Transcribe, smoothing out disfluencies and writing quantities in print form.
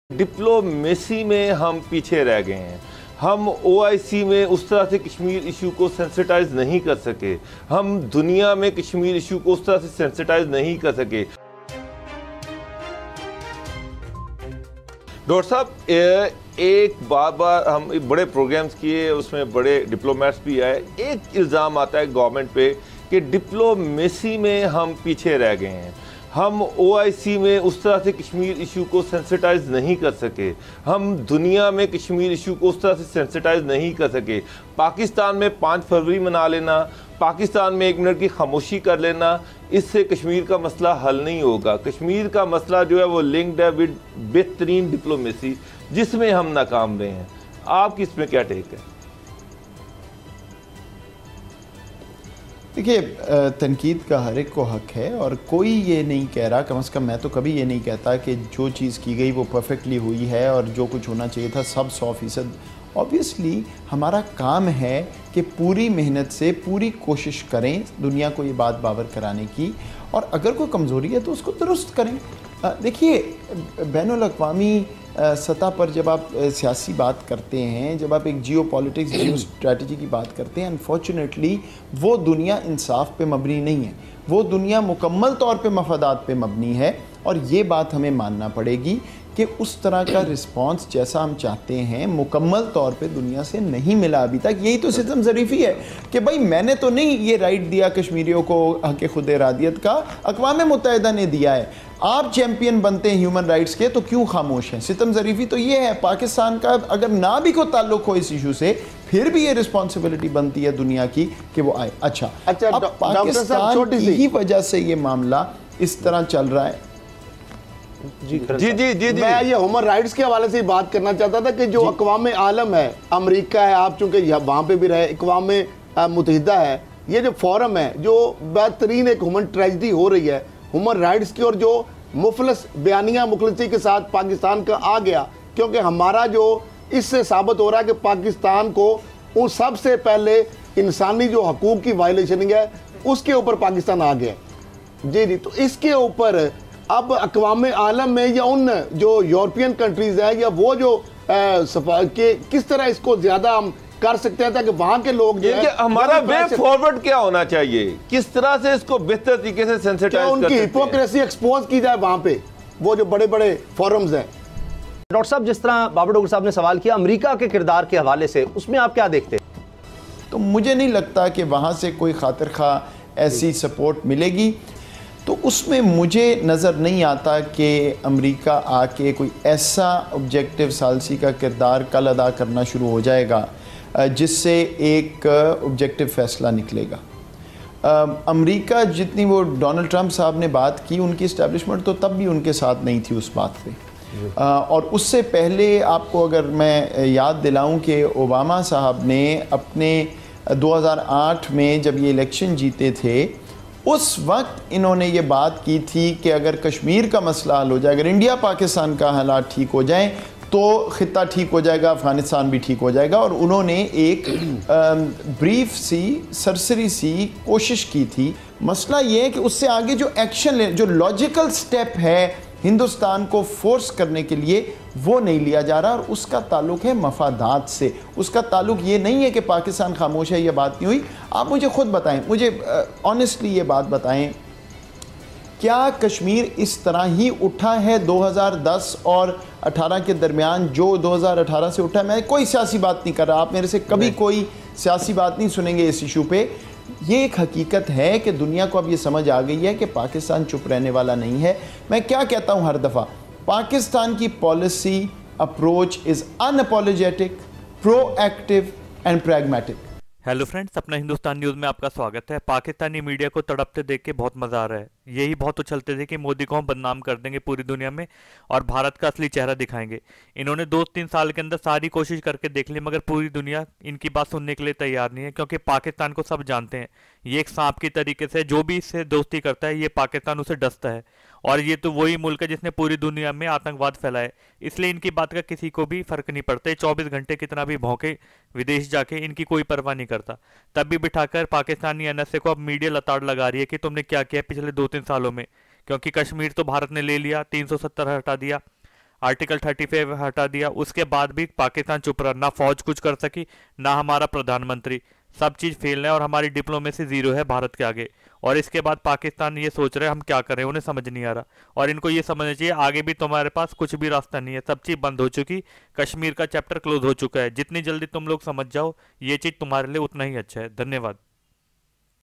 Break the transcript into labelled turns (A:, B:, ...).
A: Diplomacy में हम पीछे रह गए हैं। हम ओआईसी में उस तरह से कश्मीर इशू को सेंसिटाइज नहीं कर सके। हम दुनिया में कश्मीर इशू को उस तरह से सेंसिटाइज नहीं कर सके। डॉक्टर साहब, एक बार हम बड़े प्रोग्राम्स किए, उसमें बड़े डिप्लोमेट्स भी आए। एक इल्ज़ाम आता है गवर्नमेंट पे कि डिप्लोमेसी में हम पीछे रह गए हैं। हम ओआईसी में उस तरह से कश्मीर इशू को सेंसिटाइज नहीं कर सके। हम दुनिया में कश्मीर इशू को उस तरह से सेंसिटाइज नहीं कर सके। पाकिस्तान में 5 फरवरी मना लेना, पाकिस्तान में 1 मिनट की खामोशी कर लेना, इससे कश्मीर का मसला हल नहीं होगा। कश्मीर का मसला जो है वो लिंक्ड है विद बेहतरीन डिप्लोमेसी, जिसमें हम नाकाम रहे हैं। आपकी इसमें क्या टेक है?
B: देखिए, तनकीद का हर एक को हक है और कोई ये नहीं कह रहा, कम से कम मैं तो कभी ये नहीं कहता कि जो चीज़ की गई वो परफेक्टली हुई है और जो कुछ होना चाहिए था सब 100%। ऑब्वियसली हमारा काम है कि पूरी मेहनत से पूरी कोशिश करें दुनिया को ये बात बावर कराने की, और अगर कोई कमज़ोरी है तो उसको दुरुस्त करें। देखिए, बैनुल अक़वामी सतह पर जब आप सियासी बात करते हैं, जब आप एक जियो पॉलिटिक्स जियो स्ट्रैटेजी की बात करते हैं, अनफॉर्चुनेटली वो दुनिया इंसाफ पे मबनी नहीं है। वो दुनिया मुकम्मल तौर पे मफादात पे मबनी है, और ये बात हमें मानना पड़ेगी कि उस तरह का रिस्पांस जैसा हम चाहते हैं मुकम्मल तौर पे दुनिया से नहीं मिला अभी तक। यही तो सितम ज़रीफ़ी है कि भाई मैंने तो नहीं ये राइट दिया कश्मीरियों को हक़ खुद इरादियत का, अक़वाम मुत्तहिदा ने दिया है। आप चैम्पियन बनते हैं ह्यूमन राइट्स के तो क्यों खामोश हैं? सितम ज़रीफ़ी तो ये है, पाकिस्तान का अगर ना भी कोई ताल्लुक़ हो इस इशू से, फिर भी ये रिस्पॉन्सिबिलिटी बनती है दुनिया की कि वो आए। अच्छा, अब पाकिस्तान की ही वजह से ये मामला इस तरह चल रहा है।
C: जी, मैं ये ह्यूमन राइट्स के हवाले से बात करना चाहता था कि जो अक़वाम आलम है, अमेरिका है, आप चूंकि वहाँ पे भी रहे, अक़वाम मुत्तहिदा है, ये जो फोरम है, जो बेहतरीन एक ह्यूमन ट्रेजिडी हो रही है ह्यूमन राइट्स की, और जो मुफलस बयानिया मुखलसी के साथ पाकिस्तान का आ गया, क्योंकि हमारा जो इससे साबित हो रहा है कि पाकिस्तान को उन सबसे पहले इंसानी जो हकूक़ की वायलेशन है उसके ऊपर पाकिस्तान आ गया। जी, तो इसके ऊपर अब अक़वाम आलम में या उन जो यूरोपियन कंट्रीज़ हैं या वो जो किस तरह इसको ज़्यादा हम कर सकते हैं ताकि वहाँ के लोग जो है,
A: हमारा वे फॉरवर्ड क्या होना चाहिए, किस तरह से इसको बेहतर तरीके से सेंसिटाइज
C: उनकी हिपोक्रेसी एक्सपोज की जाए वहाँ पे, वो जो बड़े बड़े फोरम्स हैं।
D: डॉक्टर साहब, जिस तरह बाबर डोगर साहब ने सवाल किया अमेरिका के किरदार के हवाले से, उसमें आप क्या देखते हैं?
B: तो मुझे नहीं लगता कि वहाँ से कोई खातिर खा ऐसी सपोर्ट मिलेगी। तो उसमें मुझे नज़र नहीं आता कि अमेरिका आके कोई ऐसा ऑब्जेक्टिव सालसी का किरदार कल अदा करना शुरू हो जाएगा जिससे एक ऑब्जेक्टिव फ़ैसला निकलेगा। अमेरिका जितनी वो डोनाल्ड ट्रंप साहब ने बात की, उनकी इस्टेब्लिशमेंट तो तब भी उनके साथ नहीं थी उस बात पे। और उससे पहले आपको अगर मैं याद दिलाऊं कि ओबामा साहब ने अपने 2008 में जब ये इलेक्शन जीते थे, उस वक्त इन्होंने ये बात की थी कि अगर कश्मीर का मसला हल हो जाए, अगर इंडिया पाकिस्तान का हालात ठीक हो जाएं तो ख़ित्ता ठीक हो जाएगा, अफ़गानिस्तान भी ठीक हो जाएगा। और उन्होंने एक ब्रीफ सी सरसरी सी कोशिश की थी। मसला ये है कि उससे आगे जो एक्शन ले, जो लॉजिकल स्टेप है हिंदुस्तान को फोर्स करने के लिए, वो नहीं लिया जा रहा, और उसका ताल्लुक़ है मफादात से। उसका ताल्लुक़ ये नहीं है कि पाकिस्तान खामोश है, ये बात नहीं हुई। आप मुझे ख़ुद बताएं, मुझे ऑनेस्टली ये बात बताएं, क्या कश्मीर इस तरह ही उठा है 2010 और 18 के दरमियान जो 2018 से उठा है? मैं कोई सियासी बात नहीं कर रहा, आप मेरे से कभी कोई सियासी बात नहीं सुनेंगे इस इशू पे। ये एक हकीकत है कि दुनिया को अब ये समझ आ गई है कि पाकिस्तान चुप रहने वाला नहीं है। मैं क्या कहता हूँ हर दफ़ा, पाकिस्तान की policy approach is unapologetic, proactive and pragmatic.
E: Hello friends, अपना हिंदुस्तान न्यूज़ में आपका स्वागत है। पाकिस्तानी मीडिया को तड़पते देख के बहुत मज़ा आ रहा है। यही बहुत उछलते थे कि मोदी को हम बदनाम कर देंगे पूरी दुनिया में और भारत का असली चेहरा दिखाएंगे। इन्होंने 2-3 साल के अंदर सारी कोशिश करके देख ली, मगर पूरी दुनिया इनकी बात सुनने के लिए तैयार नहीं है, क्योंकि पाकिस्तान को सब जानते हैं। ये एक सांप की तरीके से जो भी इससे दोस्ती करता है, ये पाकिस्तान उसे डसता है। और ये तो वही मुल्क है जिसने पूरी दुनिया में आतंकवाद फैलाया, इसलिए इनकी बात का किसी को भी फर्क नहीं पड़ता। 24 घंटे कितना भी भौंके विदेश जाके, इनकी कोई परवाह नहीं करता। तब भी बिठाकर पाकिस्तानी एनएसए को अब मीडिया लताड़ लगा रही है कि तुमने क्या किया पिछले 2-3 सालों में, क्योंकि कश्मीर तो भारत ने ले लिया, 370 हटा दिया। आर्टिकल 35 हटा दिया, उसके बाद भी पाकिस्तान चुप रहा, ना फौज कुछ कर सकी ना हमारा प्रधानमंत्री, सब चीज़ फेल है और हमारी डिप्लोमेसी जीरो है भारत के आगे। और इसके बाद पाकिस्तान ये सोच रहे हैं हम क्या करें, उन्हें समझ नहीं आ रहा। और इनको ये समझना चाहिए आगे भी तुम्हारे पास कुछ भी रास्ता नहीं है, सब चीज़ बंद हो चुकी, कश्मीर का चैप्टर क्लोज हो चुका है। जितनी जल्दी तुम लोग समझ जाओ ये चीज़ तुम्हारे लिए उतना ही अच्छा है। धन्यवाद।